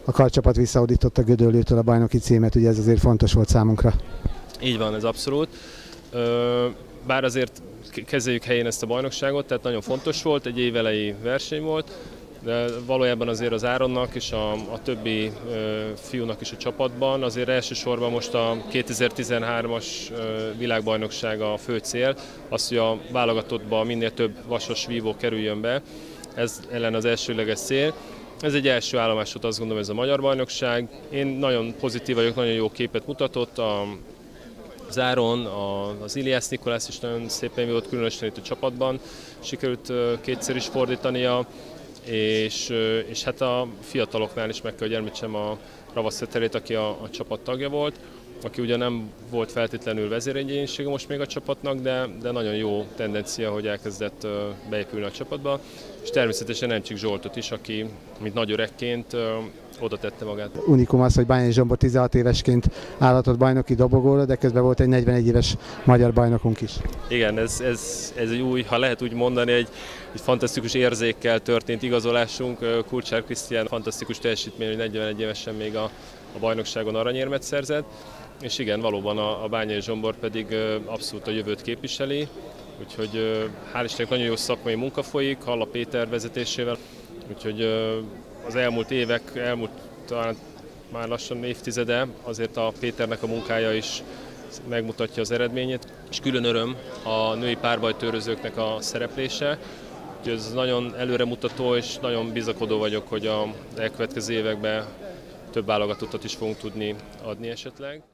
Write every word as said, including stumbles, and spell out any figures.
A karcsapat visszahódította Gödöllőtől a bajnoki címet, ugye ez azért fontos volt számunkra. Így van, ez abszolút. Bár azért kezeljük helyén ezt a bajnokságot, tehát nagyon fontos volt, egy évelei verseny volt, de valójában azért az Áronnak és a, a többi fiúnak is a csapatban azért elsősorban most a kétezer-tizenhármas világbajnokság a fő cél, az, hogy a válogatottba minél több vasas vívó kerüljön be, ez ellen az elsőleges cél. Ez egy első állomás volt, azt gondolom, ez a magyar bajnokság. Én nagyon pozitív vagyok, nagyon jó képet mutatott. A, az Áron, az Iliász Nikolász is nagyon szépen volt, különösen itt a csapatban. Sikerült kétszer is fordítania, és, és hát a fiataloknál is meg kell, hogy említsem a Ravasz Veterét, aki a, a csapat tagja volt, aki ugye nem volt feltétlenül vezéregyénisége most még a csapatnak, de, de nagyon jó tendencia, hogy elkezdett beépülni a csapatba, és természetesen Nemcsik Zsoltot is, aki mint nagy öregként oda tette magát. Unikum az, hogy Bányai Zsombor tizenhat évesként állhatott bajnoki dobogóra, de közben volt egy negyvenegy éves magyar bajnokunk is. Igen, ez, ez, ez egy új, ha lehet úgy mondani, egy, egy fantasztikus érzékkel történt igazolásunk. Kulcsár Krisztián fantasztikus teljesítmény, hogy negyvenegy évesen még a, a bajnokságon aranyérmet szerzett. És igen, valóban a, a Bányai Zsombor pedig abszolút a jövőt képviseli, úgyhogy hál' Istennek nagyon jó szakmai munka folyik, Halla Péter vezetésével, úgyhogy az elmúlt évek, elmúlt talán már lassan évtizede azért a Péternek a munkája is megmutatja az eredményét, és külön öröm a női párbajtőrözőknek a szereplése, úgyhogy ez nagyon előremutató, és nagyon bizakodó vagyok, hogy a elkövetkező években több válogatottat is fogunk tudni adni esetleg.